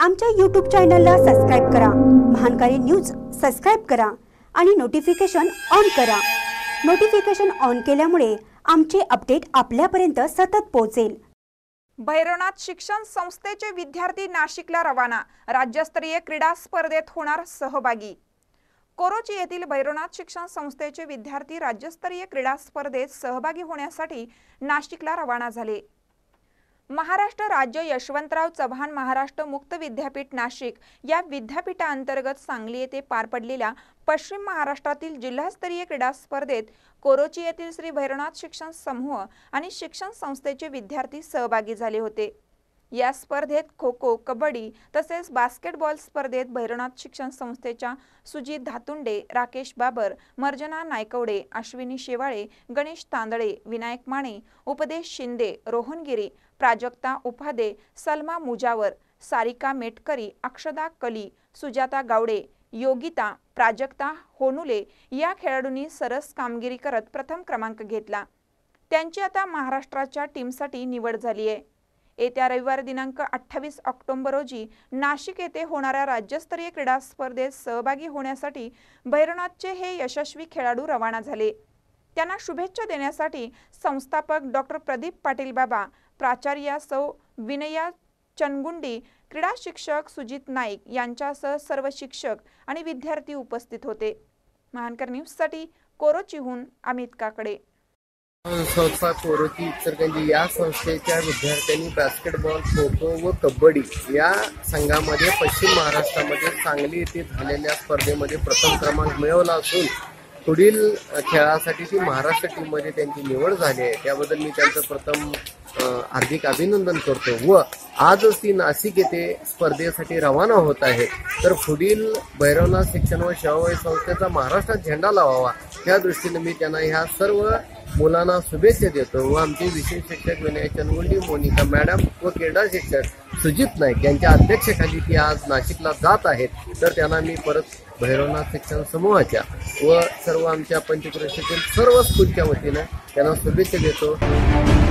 आमच्या YouTube चॅनलला subscribe करा, महानकारी न्यूज सबस्क्राइब करा आणि नोटिफिकेशन ऑन करा। नोटिफिकेशन ऑन केल्यामुळे आमचे अपडेट आपल्यापर्यंत सतत पोहोचेल। भैरवनाथ शिक्षण संस्थेचे विद्यार्थी नाशिकला रवाना, राज्यस्तरीय क्रीडा स्पर्धेत होणार सहभागी। कोरोची येथील भैरवनाथ शिक्षण संस्थेचे विद्यार्थी राज्यस्तरीय क्रीडा स्पर्धेत सहभागी होण्यासाठी नाशिकला रवाना झाले। महाराष्ट्र राज्य यशवंतराव चव्हाण महाराष्ट्र मुक्त विद्यापीठ नाशिक या विद्यापीठांतर्गत सांगली येथे पार पडलेल्या पश्चिम महाराष्ट्रातील जिल्हास्तरीय क्रीडा स्पर्धेत कोरोची येथील श्री भैरवनाथ शिक्षण समूह आणि शिक्षण संस्थेचे विद्यार्थी सहभागी झाले होते। या स्पर्धेत खो खो, कबड्डी तसेच बास्केटबॉल स्पर्धेत भैरवनाथ शिक्षण संस्थेच्या सुजित धातुंडे, राकेश बाबर, मर्जना नायकवडे, अश्विनी शेवाळे, गणेश तांदळे, विनायक माने, उपदेश शिंदे, रोहन गिरी, प्राजक्ता उपाध्ये, सलमा मुजावर, सारिका मेटकरी, अक्षदा कली, सुजाता गावडे, योगिता, प्राजक्ता होनुले या खेळाडूंनी सरस कामगिरी करत प्रथम क्रमांक घेतला। त्यांची आता महाराष्ट्राच्या टीमसाठी निवड झाली आहे। येत्या रविवार दिनांक 28 ऑक्टोबर रोजी नाशिक येथे होणाऱ्या राज्यस्तरीय क्रीडा स्पर्धेत सहभागी होण्यासाठी भैरवनाथचे हे यशस्वी खेळाडू रवाना झाले। त्यांना शुभेच्छा देण्यासाठी संस्थापक डॉक्टर प्रदीप पाटील बाबा, प्राचार्य सौ विनया चनगुंडी, क्रीडा शिक्षक सुजित नाईक यांच्यासह सर्व शिक्षक आणि विद्यार्थी उपस्थित होते। महानकर न्यूजसाठी कोरोचीहून अमित काकडे। संस्था कोरोची इचलकरंजी या संस्थेच्या विद्यार्थ्यांनी बास्केटबॉल, खो खो व कबड्डी या संघामध्ये पश्चिम महाराष्ट्रामध्ये सांगली येथे झालेल्या स्पर्धेमध्ये प्रथम क्रमांक मिळवला असून पुढील खेळासाठी ती महाराष्ट्र टीममध्ये त्यांची निवड झाली आहे। त्याबद्दल मी त्यांचं प्रथम हार्दिक अभिनंदन करतो व आजच ती नाशिक येथे स्पर्धेसाठी रवाना होत आहे। तर पुढील भैरवनाथ शिक्षण व सेवाभावी संस्थेचा महाराष्ट्रात झेंडा लावावा या दृष्टीने मी त्यांना ह्या सर्व मुलांना शुभेच्छा देतो व आमचे विशेष शिक्षक विनय चनगुंडी, मोनिका मॅडम व क्रीडा शिक्षक सुजित नाईक यांच्या अध्यक्षतेखाली ती आज नाशिकला जात आहेत। तर त्यांना मी परत भैरवनाथ शिक्षण समूहाच्या व सर्व आमच्या पंचक्रोशीतील सर्व स्कूलच्या वतीने त्यांना शुभेच्छा देतो।